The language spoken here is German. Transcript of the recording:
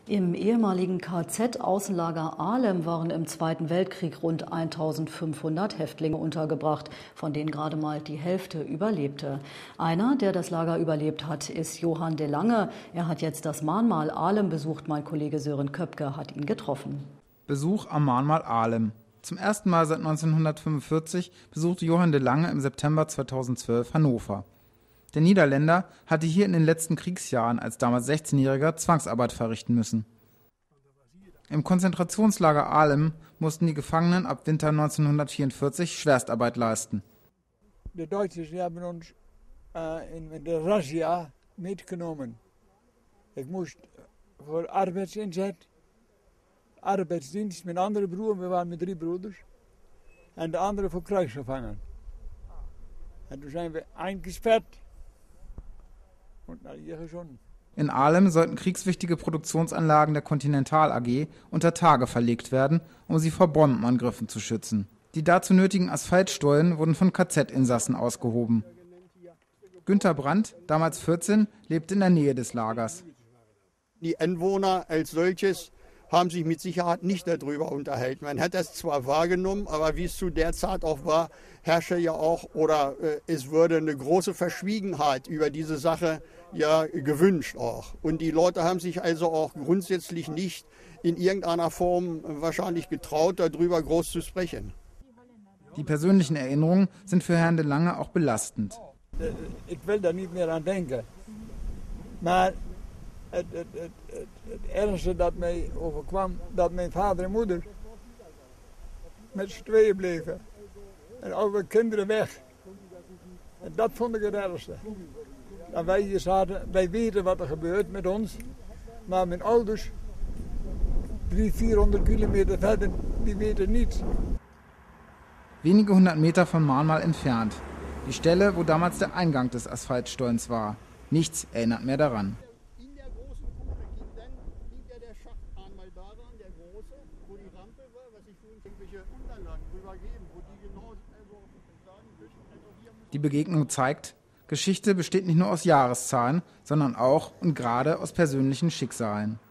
Im ehemaligen KZ-Außenlager Ahlem waren im Zweiten Weltkrieg rund 1500 Häftlinge untergebracht, von denen gerade mal die Hälfte überlebte. Einer, der das Lager überlebt hat, ist Johann de Lange. Er hat jetzt das Mahnmal Ahlem besucht. Mein Kollege Sören Köpke hat ihn getroffen. Besuch am Mahnmal Ahlem. Zum ersten Mal seit 1945 besuchte Johann de Lange im September 2012 Hannover. Der Niederländer hatte hier in den letzten Kriegsjahren als damals 16-Jähriger Zwangsarbeit verrichten müssen. Im Konzentrationslager Ahlem mussten die Gefangenen ab Winter 1944 Schwerstarbeit leisten. Die Deutschen haben uns in der Razzia mitgenommen. Ich musste für Arbeitseinsatz, Arbeidsdienst mit anderen Brüdern, wir waren mit 3 Brüdern, en de andere voor krijgsgevangen. En toen zijn we eingesperrt und nach hier geschossen. In Ahlem sollten kriegswichtige Produktionsanlagen der Continental AG unter Tage verlegt werden, um sie vor Bombenangriffen zu schützen. Die dazu nötigen Asphaltstollen wurden von KZ-Insassen ausgehoben. Günter Brandt, damals 14, lebte in der Nähe des Lagers. Die Anwohner als solches haben sich mit Sicherheit nicht darüber unterhalten. Man hat das zwar wahrgenommen, aber wie es zu der Zeit auch war, herrschte ja auch, oder es wurde eine große Verschwiegenheit über diese Sache ja gewünscht auch. Und die Leute haben sich also auch grundsätzlich nicht in irgendeiner Form wahrscheinlich getraut, darüber groß zu sprechen. Die persönlichen Erinnerungen sind für Herrn de Lange auch belastend. Ich will da nicht mehr an denken. Maar het ergste dat mij overkwam, dat mijn vader en moeder met z'n tweeën bleven. En alle kinderen weg. En dat vond ik het ergste. En wij hier zaten, wij weten wat er gebeurt met ons. Maar mijn ouders, 300-400 kilometer verder, die weten niets. Wenige 100 Meter von Mahnmal entfernt. Die Stelle, wo damals der Eingang des Asphaltstollens war. Nichts erinnert mehr daran. Die Begegnung zeigt, Geschichte besteht nicht nur aus Jahreszahlen, sondern auch und gerade aus persönlichen Schicksalen.